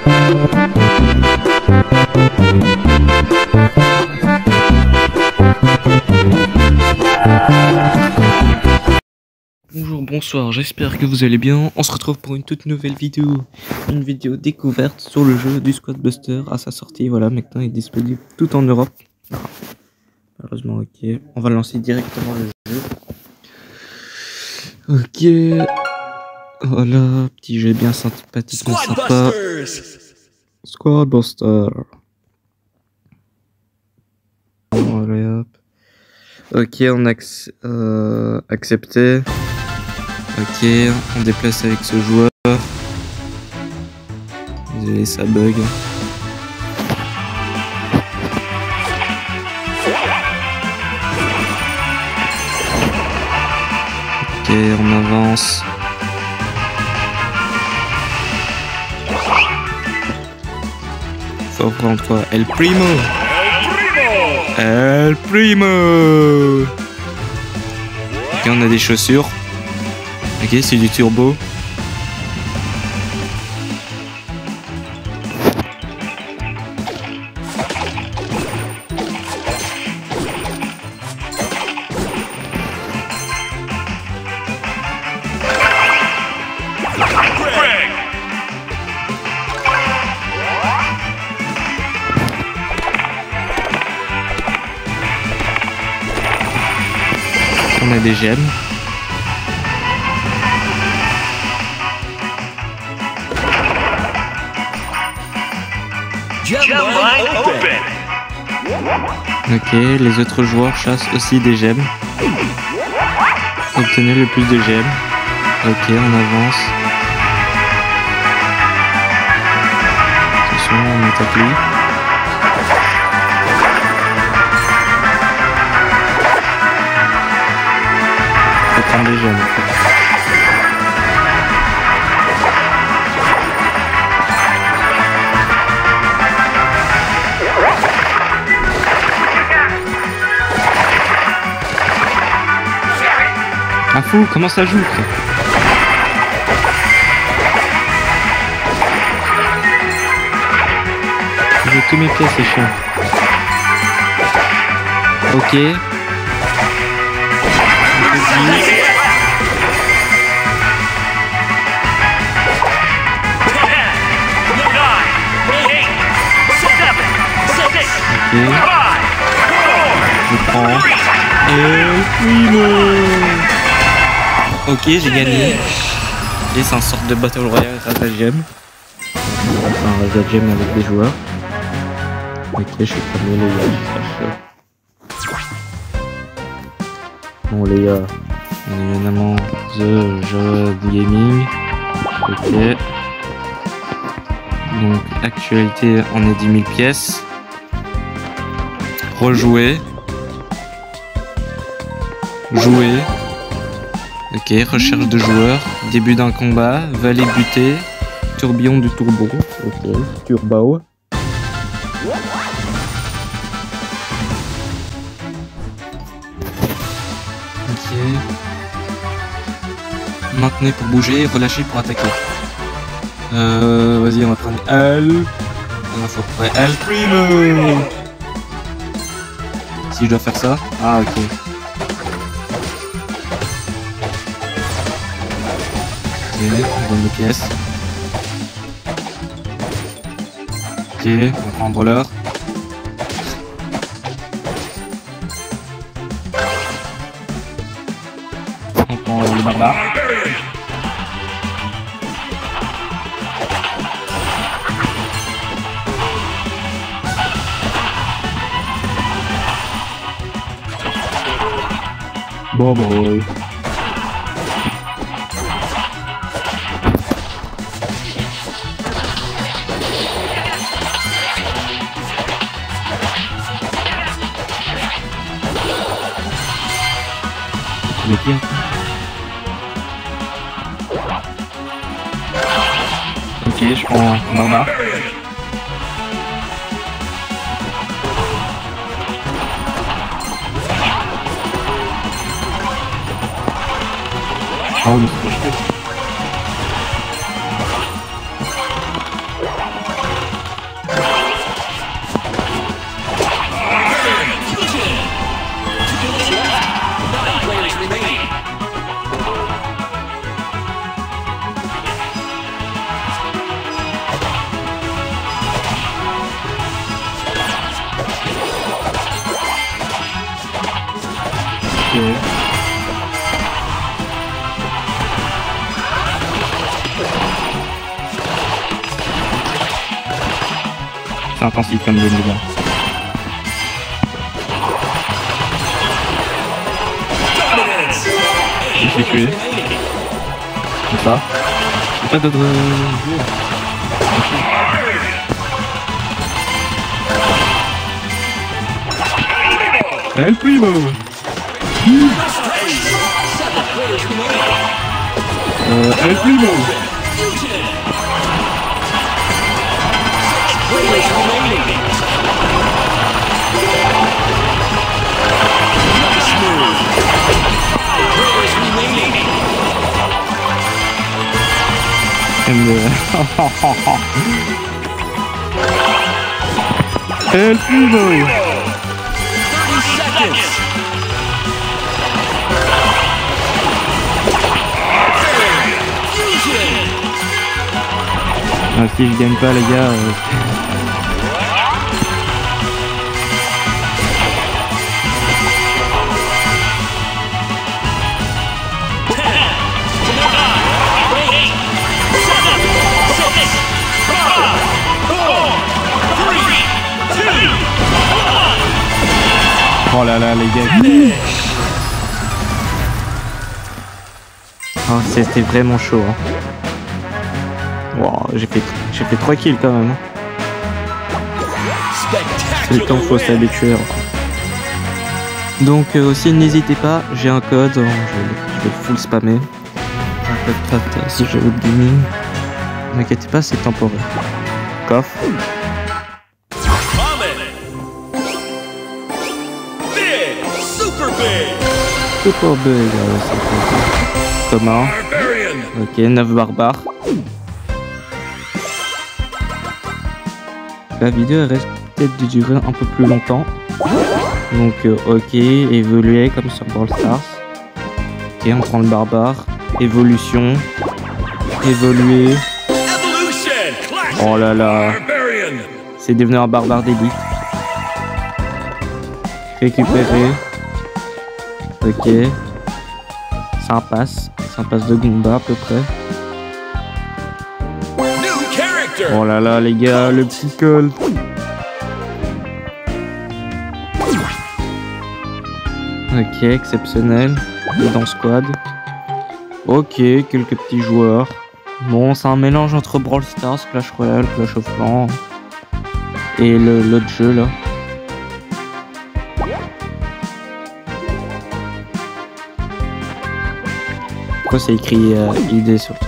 Bonjour, bonsoir, j'espère que vous allez bien. On se retrouve pour une toute nouvelle vidéo. Une vidéo découverte sur le jeu du Squad Buster à sa sortie. Voilà, maintenant il est disponible tout en Europe. Malheureusement, ok. On va lancer directement le jeu. Ok. Voilà, petit jeu bien sympathiquement sympa. Squad Buster. Voilà, hop. Ok, on a accepté. Ok, on déplace avec ce joueur. Désolé, ça bug. Ok, on avance. Faut prendre quoi? El Primo! El Primo! Ok, on a des chaussures. Ok, c'est du turbo. On a des gemmes. Ok, les autres joueurs chassent aussi des gemmes. Obtenez le plus de gemmes. Ok, on avance. Attention, on attaque lui. Faut prendre des gemmes en fait. Ah fou, comment ça joue frère? J'ai tous mes pièces, c'est chiant. Ok. Ok. Je prends. El Primo. Ok, j'ai gagné. Et c'est une sorte de Battle Royale grâce à Gem. Enfin, grâce à Gem avec des joueurs. Ok, je suis premier les gars. Bon les gars, on est évidemment The Jod Gaming. Ok. Donc actualité, on est 10 000 pièces. Rejouer. Jouer. Ok, recherche de joueurs, début d'un combat, valet buté, tourbillon du turbo. Ok, turbo. Ok. Maintenez pour bouger, relâchez pour attaquer. Vas-y, on va prendre El. Faut prendre El Primo. Si je dois faire ça. Ah, ok. Ok, on donne des pièces. Ok, on va prendre l'heure. On prend le barbare. Bon boy. Ok, je prends Barbare. Oh, mais c'est C'est intensif comme game, les gars. Je l'ai tué. Comme ça. Pas d'autre. El Primo. El Primo. El Primo. Ah, si je gagne pas les gars Oh là là les gars. Oh, c'était vraiment chaud hein. Wow, j'ai fait 3 kills quand même. C'est le temps qu'il faut s'habituer. Donc aussi n'hésitez pas, j'ai un code, je vais full spammer. Un code Patas, j'ai oublié. Ne inquiétez pas, c'est temporaire. Coffre. Super big, comment? Ok, 9 barbares. La vidéo reste peut-être de durer un peu plus longtemps. Donc ok, évoluer comme sur Brawl Stars. Ok, on prend le barbare. Évolution. Évoluer. Oh là là. C'est devenu un barbare d'élite. Récupérer. Ok. C'est un pass de Goomba à peu près. Oh là là les gars, le petit col. Ok, exceptionnel. Dans squad. Ok, quelques petits joueurs. Bon, c'est un mélange entre Brawl Stars, Clash Royale, Clash of Clans et l'autre jeu là. Pourquoi c'est écrit ID surtout?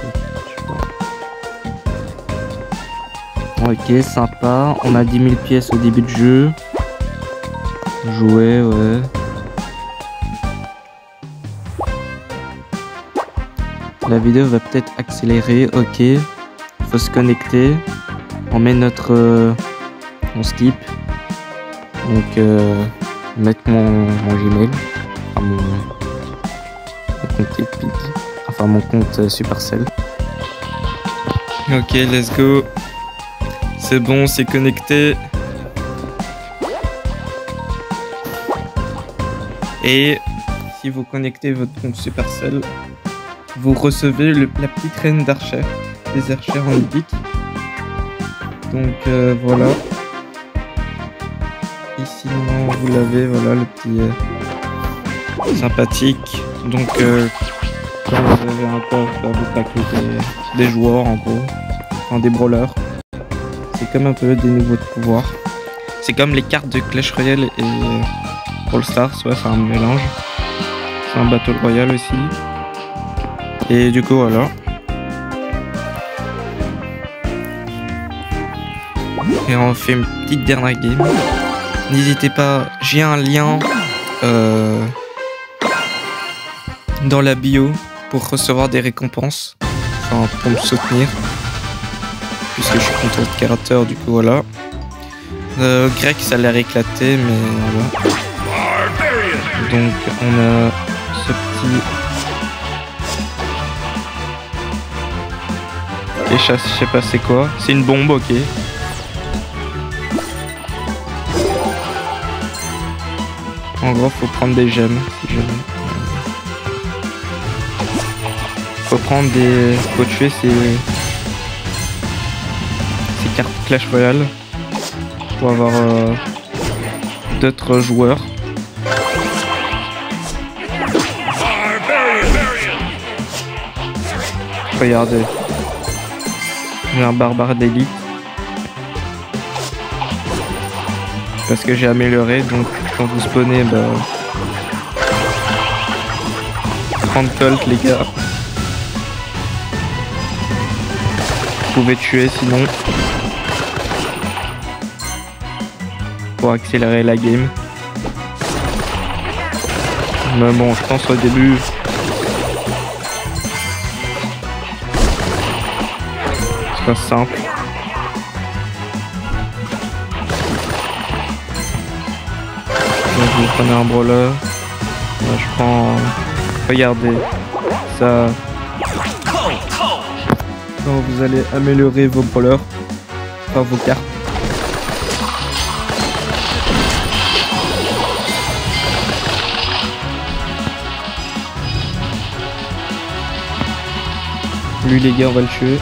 Ok, sympa. On a 10 000 pièces au début de jeu. Jouer, ouais. La vidéo va peut-être accélérer. Ok. Faut se connecter. On met notre... on skip. Donc, mettre mon Gmail. Enfin, mon compte Epic. Enfin, mon compte Supercell. Ok, let's go. C'est bon, c'est connecté. Et si vous connectez votre compte Supercell, vous recevez la petite reine d'archère, des archères en épique. Donc voilà. Ici, non, vous l'avez, voilà le petit sympathique. Donc quand vous avez un coffre, vous paquez des joueurs en gros, enfin des brawlers. C'est comme un peu des nouveaux de pouvoir. C'est comme les cartes de Clash Royale et Brawl Stars, ouais, c'est un mélange. C'est un Battle Royale aussi. Et du coup, voilà. Et on fait une petite dernière game. N'hésitez pas, j'ai un lien dans la bio pour recevoir des récompenses. Enfin, pour me soutenir. Puisque je suis content de créateur, du coup voilà. Grec ça a l'air éclaté, mais voilà. Donc on a ce petit... Et je sais pas c'est quoi. C'est une bombe, ok. En gros faut prendre des gemmes si jamais. Faut prendre des... Faut tuer ces cartes Clash Royale pour avoir d'autres joueurs. Regardez, j'ai un barbare d'élite parce que j'ai amélioré, donc quand vous spawnez, bah 30 colt les gars. Vous pouvez tuer sinon pour accélérer la game. Mais bon, je pense au début c'est pas simple. Donc vous prenez un brawler. Moi, je prends. Regardez ça. Quand vous allez améliorer vos brawlers par vos cartes. Lui les gars, on va le tuer.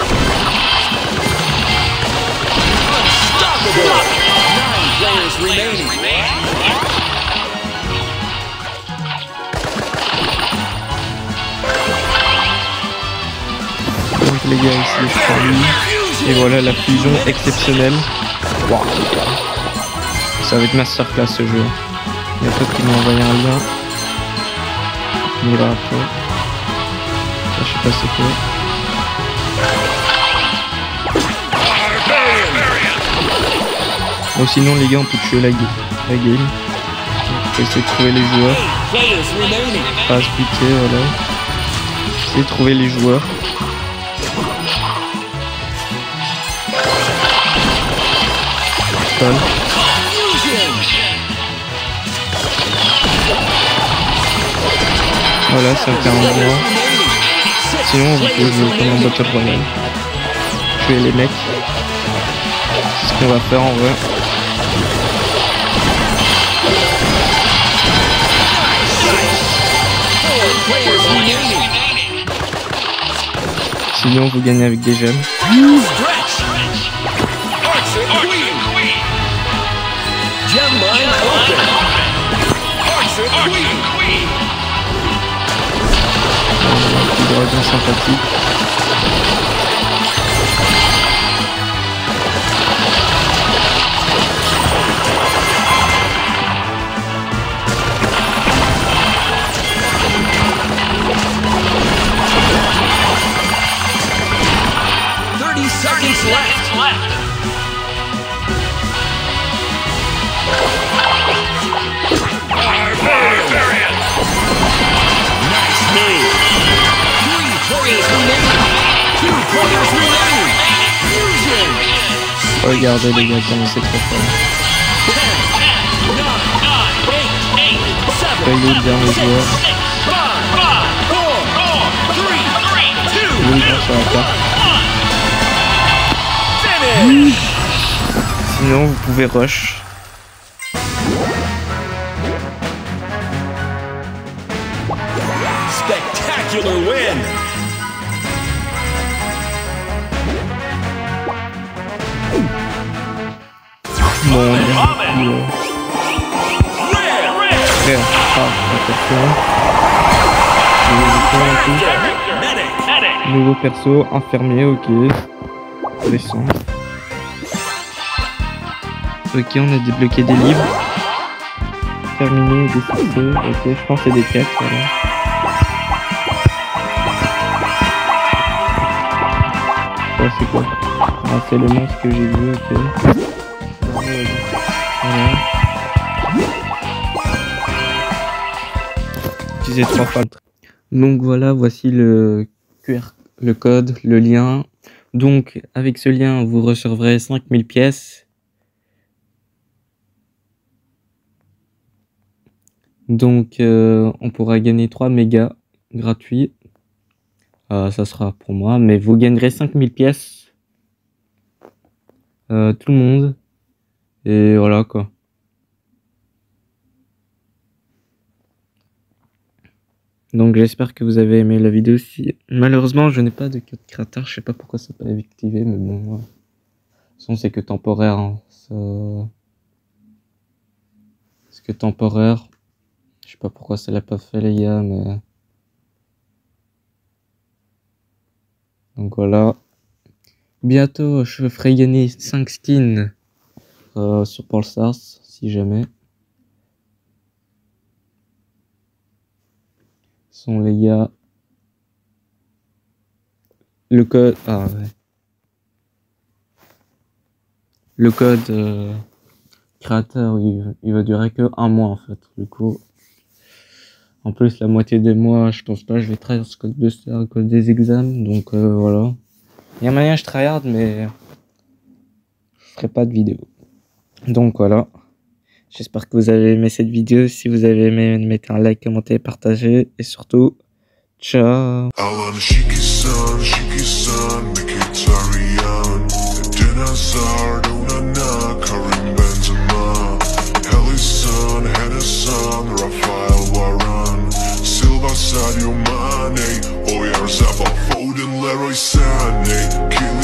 Donc les gars ici je prends lui. Et voilà la fusion exceptionnelle. Wow. Ça va être masterclass ce jeu. Il y a peut-être qui m'a envoyé un lien. On ira après. Ça, je sais pas c'est quoi. Bon sinon les gars on peut tuer la game. On peut essayer de trouver les joueurs. Pas se piquer, voilà. Essayer de trouver les joueurs. Stun. Voilà, ça fait un endroit. Sinon vous pouvez jouer comme un Battle Royale. Tuer les mecs. C'est ce qu'on va faire en vrai. Sinon vous gagnez avec des gemmes. Un petit dragon sympathique. Regardez les gars, comment c'est trop fort. Voyez bien les joueurs. Oui, sur la carte. Sinon, vous pouvez rush. Spectacular win. Bon, frère, nouveau perso, infirmier, ok. Intéressant. Ok, on a débloqué des livres. Terminé, des succès, ok, je pense que c'est des quêtes, voilà. Ça c'est quoi? Ah, c'est le monstre que j'ai vu, ok. Voilà. Utiliser 3 fois. Donc voilà, voici le QR, le code, le lien. Donc avec ce lien, vous recevrez 5000 pièces. Donc on pourra gagner 3 mégas gratuits. Ça sera pour moi, mais vous gagnerez 5000 pièces. Tout le monde. Et voilà quoi. Donc j'espère que vous avez aimé la vidéo. Si malheureusement je n'ai pas de code créateur, je sais pas pourquoi c'est pas activé, mais bon, de toute façon c'est que temporaire. Hein. C'est que temporaire. Je sais pas pourquoi ça l'a pas fait les gars, mais donc voilà. Bientôt je ferai gagner 5 skins sur Brawl Stars si jamais. Sont les gars. Le code. Ah ouais. Le code créateur il va durer que un mois en fait. Du coup. En plus la moitié des mois je pense pas je vais tryhard ce code buster à cause des examens. Donc voilà. Il y a moyen je tryhard mais je ferai pas de vidéo. Donc voilà. J'espère que vous avez aimé cette vidéo. Si vous avez aimé, mettez un like, commentez, partagez. Et surtout, ciao. Sadio Mane, Leroy Sané,